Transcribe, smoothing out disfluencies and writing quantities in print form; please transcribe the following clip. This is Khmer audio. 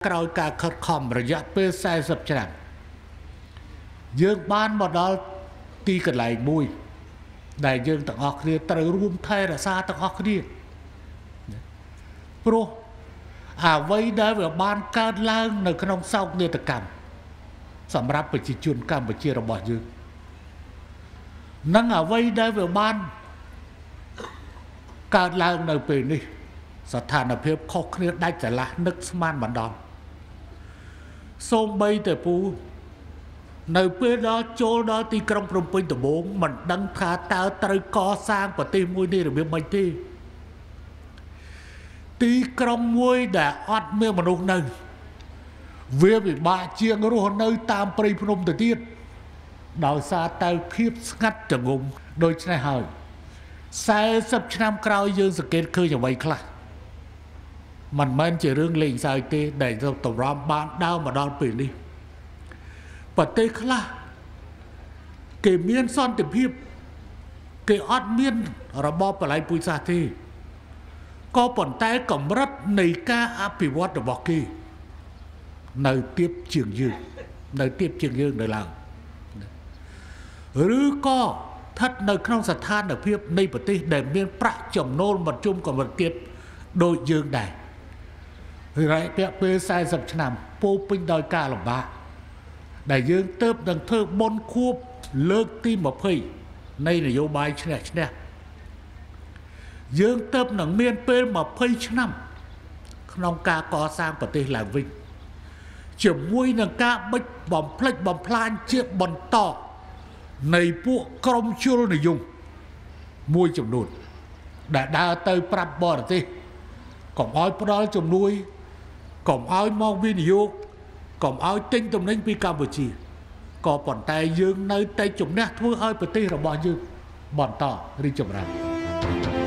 ក្រោយការខិតខំរយៈពេល40ឆ្នាំយើងបានមកដល់ទីកន្លែងមួយដែលយើងទាំងអស់គ្នាត្រូវរួមថែរក្សាទាំងអស់គ្នាព្រោះអ្វីដែលវាបានកើតឡើងនៅក្នុងសោកនាដកម្មសម្រាប់ប្រជាជនកម្ពុជារបស់យើងនិងអ្វីដែលវាបានកើតឡើងនៅពេលនេះស្ថានភាពខុសគ្នាដាច់ស្រឡះនឹកស្មានម្ដងសូម្បីតែពូនៅពេលដល់ចូលដល់ទីក្រុងភ្នំពេញដំបូងមិនដឹងថាតើត្រូវកសាងប្រទេសមួយនេះរបៀបម៉េចទេទីក្រុងមួយដែលអត់មានមនុស្សនៅវាពិបាកជាងរស់នៅតាមព្រៃភ្នំទៅទៀតដោយសារតែភាពស្ងាត់ចងំដូច្នេះហើយ40ឆ្នាំក្រោយយើងសង្កេតឃើញអ្វីខ្លះមិនមែនជារឿងលេងសើចទេដែលតម្រាំបានដើរមកដល់ពេលនេះប្រទេសខ្លះគេមានសន្តិភាពគេអត់មានរបបបល្ល័ង្កពូជសាសន៍ទេក៏ប៉ុន្តែកម្រិតនៃការអភិវឌ្ឍរបស់គេនៅទាបជាងយើងនៅឡើងឬក៏ស្ថិតនៅក្នុងស្ថានភាពនៃប្រទេសដែលមានប្រាក់ចំណូលមធ្យមកម្រិតទាបដូចយើងដែររយៈពេល40ឆ្នាំពោពេញដោយការលំបាកដែលយើងទៅនឹងធ្វើបុណ្យខួបលើកទី20នៃនយោបាយឈ្នះយើងទៅនឹងមានពេល20ឆ្នាំក្នុងការកសាងប្រទេសឡើងវិញជាមួយនឹងការបិទបំផ្លិចបំផ្លាញជាបន្តនៃពួកក្រុមជលនិយមមួយចំនួនដែលដើរទៅប្រាប់បរទេសកុំឲ្យផ្ដល់ជំនួយកុំឲ្យមកវិនិយោគកុំឲ្យទិញទំនិញពីកម្ពុជាក៏ប៉ុន្តែយើងនៅតែជំនះធ្វើឲ្យប្រទេសរបស់យើងបន្តរីកចម្រើន